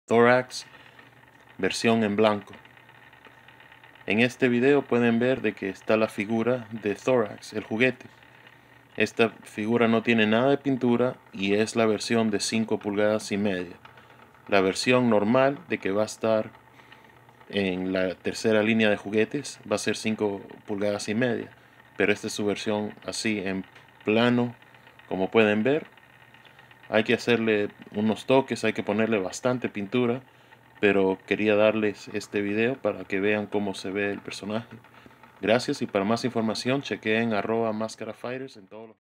Thorax, versión en blanco. En este video pueden ver de que está la figura de Thorax, el juguete. Esta figura no tiene nada de pintura y es la versión de 5 pulgadas y media. La versión normal de que va a estar en la tercera línea de juguetes va a ser 5 pulgadas y media. Pero esta es su versión así en plano, como pueden ver. Hay que hacerle unos toques, hay que ponerle bastante pintura, pero quería darles este video para que vean cómo se ve el personaje. Gracias, y para más información chequeen @mascarafighters en todos los